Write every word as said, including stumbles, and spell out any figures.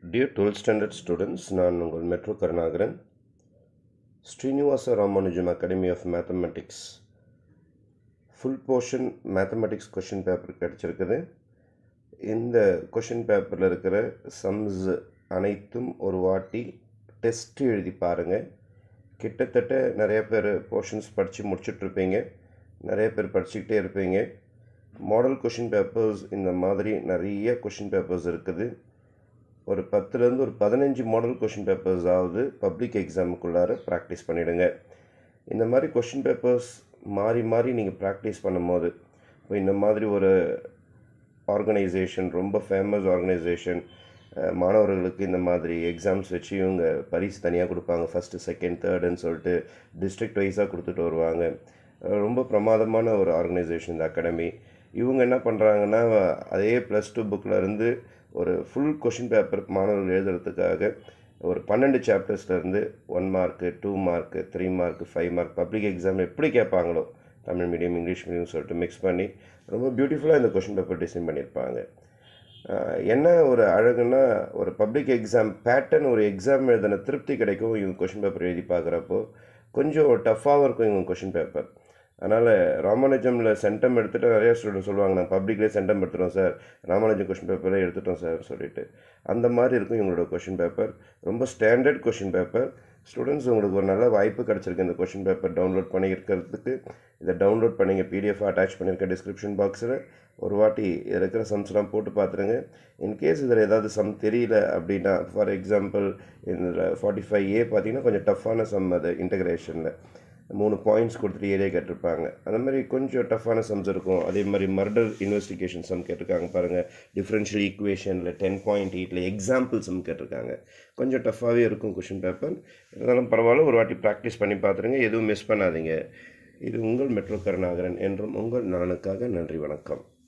Dear twelfth standard students, நான் உங்கள் மெட்ரோ Karunakaran, Srinivasa Ramanujam Academy of Mathematics full portion mathematics question paper கிடச்சிருக்குது. இந்த கொஷின் பேப்பரில் இருக்கிற சம்ஸ் அனைத்தும் ஒரு வாட்டி டெஸ்ட் எழுதி பாருங்கள். கிட்டத்தட்ட நிறைய பேர் போர்ஷன்ஸ் படித்து முடிச்சுட்ருப்பீங்க, நிறைய பேர் படிச்சுக்கிட்டே இருப்பீங்க. மாடல் கொஷின் பேப்பர்ஸ் இந்த மாதிரி நிறைய கொஷின் பேப்பர்ஸ் இருக்குது. ஒரு பத்துலேருந்து ஒரு பதினஞ்சு மாடல் கொஷின் பேப்பர்ஸ் ஆகுது பப்ளிக் எக்ஸாமுக்குள்ளார ப்ராக்டிஸ் பண்ணிவிடுங்க. இந்த மாதிரி கொஷின் பேப்பர்ஸ் மாறி மாறி நீங்கள் ப்ராக்டிஸ் பண்ணும்போது, இப்போ இந்த மாதிரி ஒரு ஆர்கனைசேஷன், ரொம்ப ஃபேமஸ் ஆர்கனைசேஷன், மாணவர்களுக்கு இந்த மாதிரி எக்ஸாம்ஸ் வச்சு இவங்க பரிசு தனியாக கொடுப்பாங்க, ஃபஸ்ட்டு செகண்ட் தேர்டுன்னு சொல்லிட்டு டிஸ்ட்ரிக்ட் வைஸாக கொடுத்துட்டு வருவாங்க. ரொம்ப பிரமாதமான ஒரு ஆர்கனைசேஷன் இந்த அகாடமி. இவங்க என்ன பண்ணுறாங்கன்னா, அதே ப்ளஸ் டூ புக்கில் இருந்து ஒரு ஃபுல் கொஷின் பேப்பர் மாணவர்கள் எழுதுறதுக்காக ஒரு பன்னெண்டு சாப்டர்ஸ்லேருந்து one mark, two mark, three mark, five mark public exam எப்படி கேட்பாங்களோ தமிழ் மீடியம், இங்கிலீஷ் மீடியம் சொல்லிட்டு மிக்ஸ் பண்ணி ரொம்ப பியூட்டிஃபுல்லாக இந்த கொஷின் பேப்பர் டிசைன் பண்ணியிருப்பாங்க. என்ன ஒரு அழகுன்னா, ஒரு பப்ளிக் எக்ஸாம் பேட்டர்ன், ஒரு எக்ஸாம் எழுதின திருப்தி கிடைக்கும் இவங்க கொஷின் பேப்பர் எழுதி பார்க்குறப்போ. கொஞ்சம் டஃப்பாகவும் இருக்கும் இவங்க கொஷின் பேப்பர். அதனால் ராமானுஜமில் சென்டம் எடுத்துகிட்டு நிறையா ஸ்டூடெண்ட் சொல்லுவாங்க, நாங்கள் பப்ளிக்லேயே சென்டம் எடுத்துட்டோம் சார், ராமானுஜம் கொஷின் பேப்பரே எடுத்துட்டோம் சார் சொல்லிட்டு. அந்த மாதிரி இருக்கும் இவங்களோட கொஷின் பேப்பர். ரொம்ப ஸ்டாண்டர்ட் கொஷின் பேப்பர். ஸ்டூடெண்ட்ஸ், உங்களுக்கு ஒரு நல்ல வாய்ப்பு கிடச்சிருக்கு இந்த கொஷின் பேப்பர் டவுன்லோட் பண்ணியிருக்கிறதுக்கு. இதை டவுன்லோட் பண்ணிங்க, பிடிஎஃப் அட்டாச் பண்ணியிருக்க டிஸ்கிரிப்ஷன் பாக்ஸில் ஒரு வாட்டி இதில் இருக்கிற சம்ஸ்லாம் போட்டு பார்த்துருங்க. இன்கேஸ் இதில் ஏதாவது சம் தெரியல அப்படின்னா, ஃபார் எக்ஸாம்பிள் இந்த ஃபார்ட்டி ஃபைவ் ஏ பார்த்தீங்கன்னா கொஞ்சம் டஃப்பான சம், அது இன்டகிரேஷனில் மூணு பாயிண்ட்ஸ் கொடுத்துட்டு ஏரியா கேட்டிருப்பாங்க. அந்த மாதிரி கொஞ்சம் டஃப்பான சம்ஸ் இருக்கும். அதே மாதிரி மர்டர் இன்வெஸ்டிகேஷன் சம் கேட்டிருக்காங்க பாருங்கள், டிஃப்ரென்ஷியல் ஈக்குவேஷனில் டென் பாயிண்ட் எயிட்டில் எக்ஸாம்பிள் சம் கேட்டிருக்காங்க. கொஞ்சம் டஃப்பாகவே இருக்கும் கொஷின் பேப்பர். இருந்தாலும் பரவாயில்ல, ஒரு வாட்டி ப்ராக்டிஸ் பண்ணி பார்த்துருங்க, எதுவும் மிஸ் பண்ணாதீங்க. இது உங்கள் மெட்ரோ கருணாகரன் என்றும் உங்கள் நலனுக்காக. நன்றி, வணக்கம்.